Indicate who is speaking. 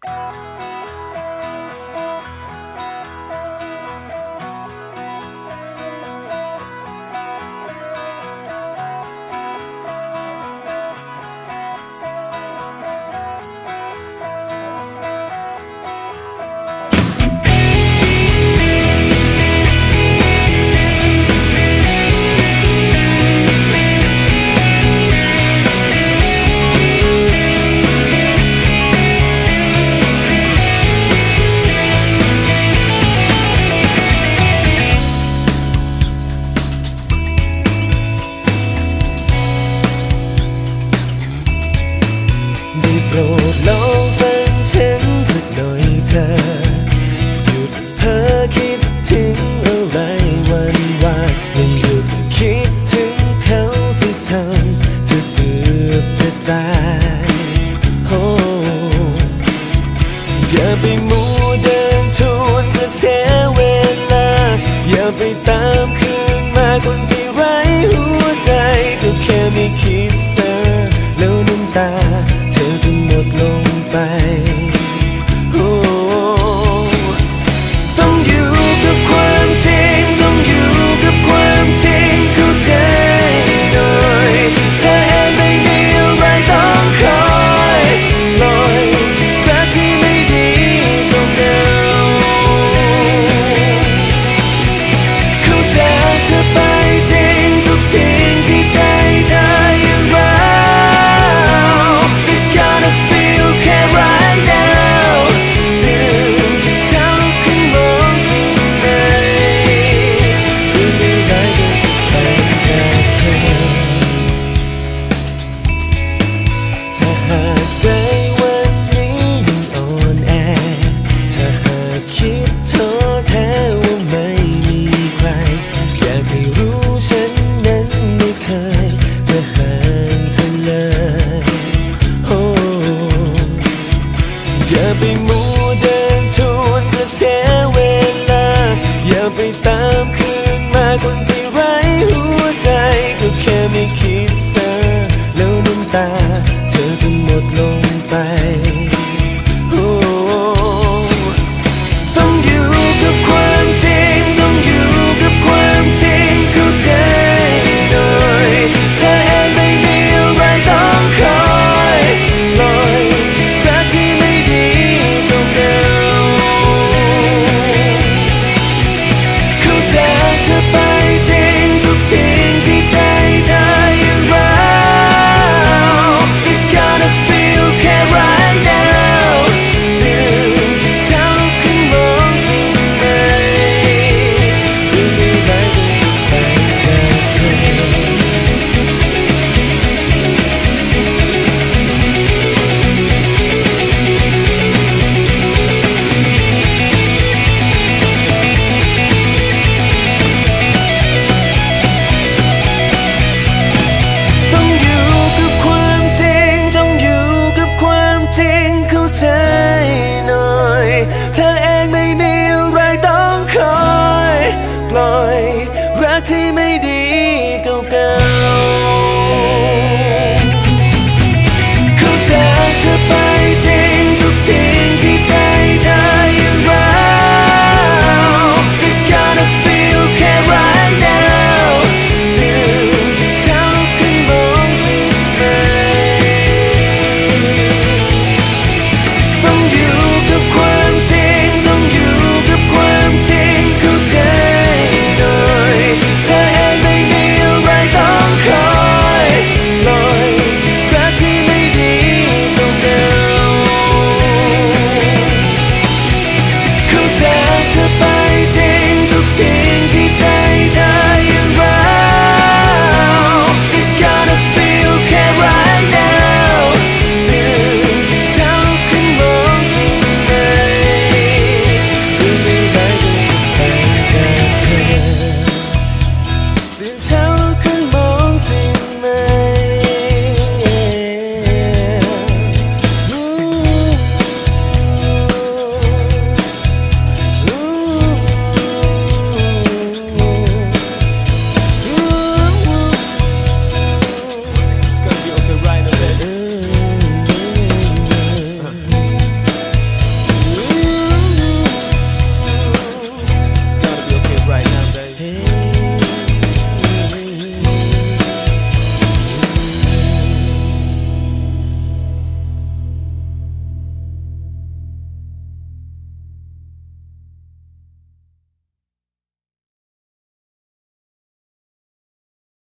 Speaker 1: โปรดลองฟังฉันสักหน่อยเธอหยุดเพ้อคิดถึงอะไรวันวานและหยุดคิดถึงเขาที่ทำเธอเกือบจะตายโอ้อย่าไปมัวเดินทวนกระแสเวลาอย่าไปตามคืนมาคนที่ไร้หัวใจก็แค่ไม่คิดซะแล้วน้ำตาเธอจะหมดลงไปต้องอยู่กับความจริงต้องอยู่กับความจริงเข้าใจหน่อยเธอเองไม่มีอะไรต้องคอยปล่อยรักที่ไม่ดีก็เหงาเข้าใจเธอไปจริงทุกสิ่งที่ใจเธอยังรักใจวันนี้ยังอ่อนแอถ้าหากคิดท้อแท้ว่าไม่มีใครอยากให้รู้ฉันนั้นไม่เคยจะห่างเธอเลยอย่าไป